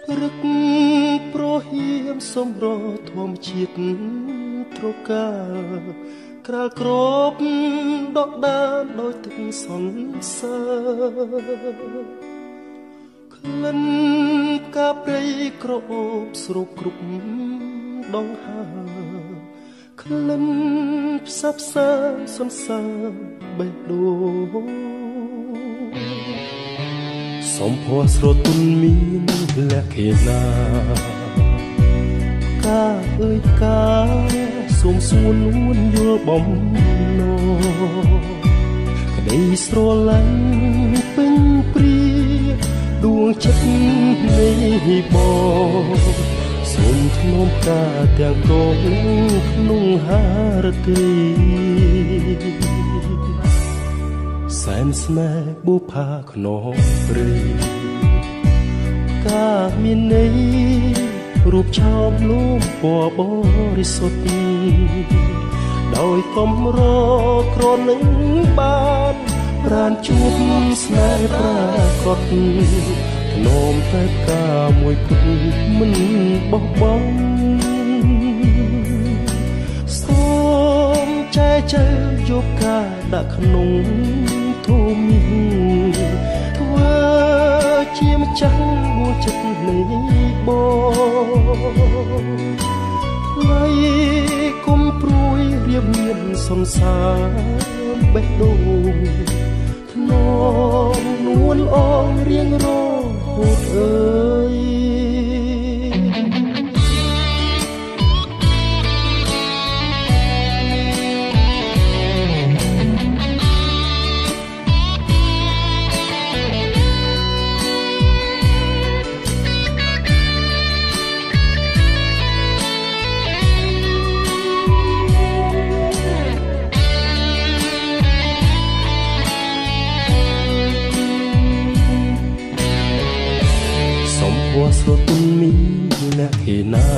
រឹកប្រហៀមសំរធម្មជាតិត្រកាក្រាលក្របដកដានដោយទឹកសន្សើរក្លិនកាព្រៃក្រអូបស្រូបគ្រប់ដងហើក្លិនផ្សះផ្សាសន្សើរបេះដូងសំភ័រស្រទន់មានលក្ខណៈកាអើយកាសូមសួននួនយល់បំណងក្តីស្រឡាញ់ពេញព្រាដួងចិត្តនេះបងសូមធ្នមកាទាំងកូនក្នុងហារត្រីសែនស្នេហ៍បុផាខ្នងព្រៃកាមានន័យរូបឆោមលំពណ៌បរិសុទ្ធដោយកំរក្រនឹងបានប្រានជួបស្នេហ៍ប្រាកដធ្នមតែកាមួយគត់មិនបោះបង់សូមចែកចែកយកការដាក់ក្នុងធូមីធ្វើជាម្ចាស់បួចិត្តនៃបងថ្លៃគុំព្រួយរៀបមានសន្សារបេះដូងធ្នមនួនអងរៀងរហូតអើយស្រទន់មានលក្ខណៈ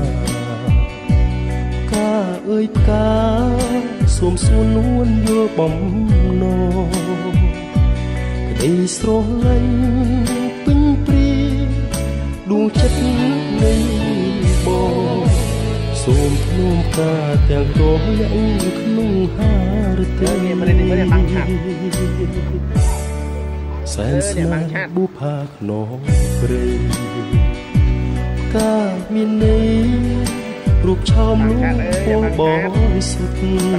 កាអើយកាសូមសួននួនយល់បំណងក្តីស្រឡាញ់ពេញព្រាដួងចិត្តនៃបងសូមធ្នមកាទាំងកោយ៉ាងក្នុងហារត្រីសែនស្នេហ៍បុផាខ្នងព្រៃកាមានន័យរូបឆោមលំពណ៌បរិសុទ្ធ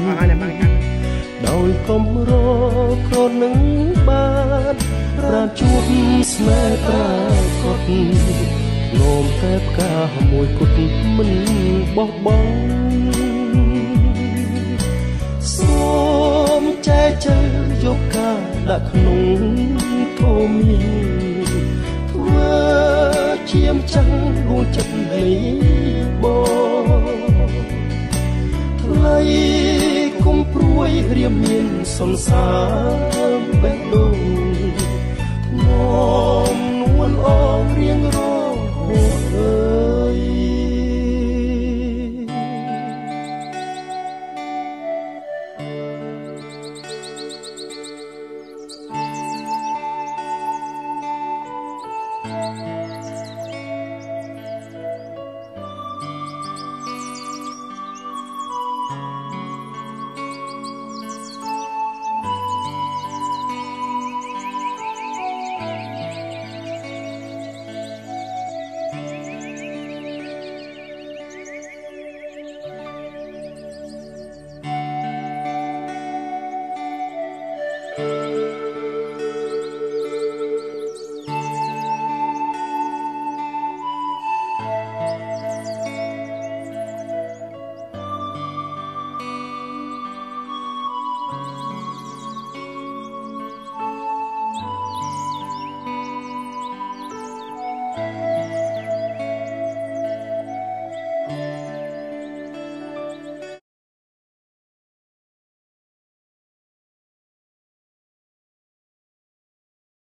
ដោយកំរក្រនឹងបានប្រានជួបស្នេហ៍ប្រាកដនោមតែផ្កាមួយគត់មិនបោះបង់សូមចែកចែកយកការដាក់ក្នុងធូមីធ្វើជាម្ចាស់ដួងចិត្តនៃបងថ្លៃគុំព្រួយរៀបមានសន្សារបេះដូងធ្នមនួនអងរៀងរ